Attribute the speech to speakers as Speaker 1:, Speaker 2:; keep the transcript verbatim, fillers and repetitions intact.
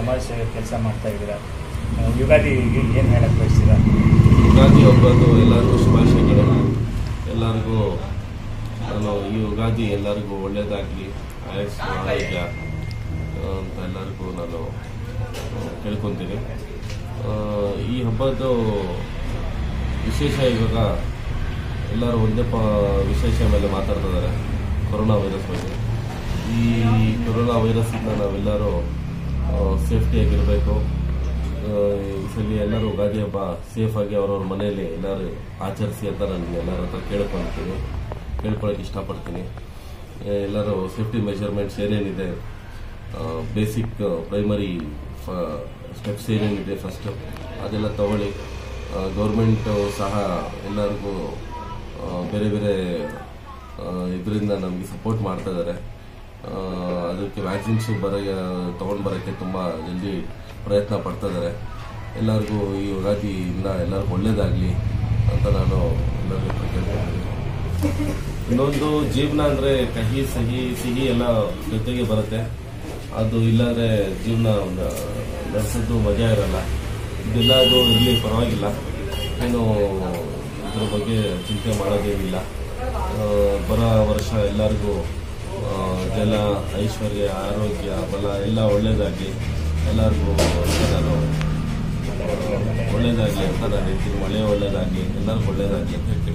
Speaker 1: ಸಮಾಜ ಸೇವೆ ಕೆಲಸ ಮಾಡ್ತಾ ಇದ್ದೀರಾ. ಯುಗಾದಿ ಏನು ಹೇಳಕ್ಕೆ ಬಯಸ್ತೀರಾ?
Speaker 2: ಯುಗಾದಿ ಹಬ್ಬದ್ದು ಎಲ್ಲರಿಗೂ ಶುಭಾಶಯಗಳು. ಎಲ್ಲರಿಗೂ ನಾನು ಈ ಯುಗಾದಿ ಎಲ್ಲರಿಗೂ ಒಳ್ಳೆಯದಾಗಲಿ, ಆಯಸ್ಸು ಆರೋಗ್ಯ ಅಂತ ಎಲ್ಲರಿಗೂ ನಾನು ಕೇಳ್ಕೊತೀನಿ. ಈ ಹಬ್ಬದ್ದು ವಿಶೇಷ ಇವಾಗ ಎಲ್ಲರೂ ಒಂದೇ ಪ ವಿಶೇಷ ಮೇಲೆ ಮಾತಾಡ್ತಿದ್ದಾರೆ, ಕೊರೋನಾ ವೈರಸ್ ಬಗ್ಗೆ. ಈ ಕೊರೋನಾ ವೈರಸ್ಸಿಂದ ನಾವೆಲ್ಲರೂ ಸೇಫ್ಟಿಯಾಗಿರಬೇಕು. ಈ ಸಲ ಎಲ್ಲರೂ ಯುಗಾದಿ ಹಬ್ಬ ಸೇಫಾಗಿ ಅವ್ರವ್ರ ಮನೆಯಲ್ಲಿ ಎಲ್ಲರೂ ಆಚರಿಸಿ ಅಂತ ನಾನು ಎಲ್ಲರ ಹತ್ರ ಕೇಳ್ಕೊಳ್ತೀನಿ ಕೇಳ್ಕೊಳಕ್ಕೆ ಇಷ್ಟಪಡ್ತೀನಿ. ಎಲ್ಲರೂ ಸೇಫ್ಟಿ ಮೆಜರ್ಮೆಂಟ್ಸ್ ಏನೇನಿದೆ, ಬೇಸಿಕ್ ಪ್ರೈಮರಿ ಸ್ಟೆಪ್ಸ್ ಏನೇನಿದೆ ಫಸ್ಟು ಅದೆಲ್ಲ ತಗೊಳ್ಳಿ. ಗೌರ್ಮೆಂಟು ಸಹ ಎಲ್ಲರಿಗೂ ಬೇರೆ ಬೇರೆ ಇದರಿಂದ ನಮಗೆ ಸಪೋರ್ಟ್ ಮಾಡ್ತಾ ಇದ್ದಾರೆ. ಅದಕ್ಕೆ ವ್ಯಾಕ್ಸಿನ್ಸು ಬರ ತೊಗೊಂಡು ಬರೋಕ್ಕೆ ತುಂಬ ಜಲ್ದಿ ಪ್ರಯತ್ನ ಪಡ್ತಾ ಇದ್ದಾರೆ. ಎಲ್ಲರಿಗೂ ಈ ಯುಗಾದಿಯಿಂದ ಎಲ್ಲರಿಗೂ ಒಳ್ಳೇದಾಗಲಿ ಅಂತ ನಾನು ಎಲ್ಲರಿಗೂ ಕೇಳ್ಕೊಳ್ತೀನಿ. ಇನ್ನೊಂದು ಜೀವನ ಅಂದರೆ ಕಹಿ ಸಿಹಿ ಸಿಹಿ ಎಲ್ಲ ಜೊತೆಗೆ ಬರುತ್ತೆ. ಅದು ಇಲ್ಲಾಂದರೆ ಜೀವನ ನಡೆಸೋದು ಮಜಾ ಇರಲ್ಲ. ಇದೆಲ್ಲ ಅದು ಇರಲಿ, ಪರವಾಗಿಲ್ಲ, ಏನು ಇದ್ರ ಬಗ್ಗೆ ಚಿಂತೆ ಮಾಡೋದೇನಿಲ್ಲ. ಬರೋ ವರ್ಷ ಎಲ್ಲರಿಗೂ ಜಲ, ಐಶ್ವರ್ಯ, ಆರೋಗ್ಯ, ಬಲ ಎಲ್ಲ ಒಳ್ಳೇದಾಗಲಿ, ಎಲ್ಲರಿಗೂ ನಾನು ಒಳ್ಳೇದಾಗಲಿ ಅಂತ ನಾನು ಹೇಳ್ತೀನಿ. ಮಳೆ ಒಳ್ಳೇದಾಗಲಿ, ಎಲ್ಲರಿಗೂ ಒಳ್ಳೇದಾಗಲಿ ಅಂತ ಹೇಳ್ತೀನಿ.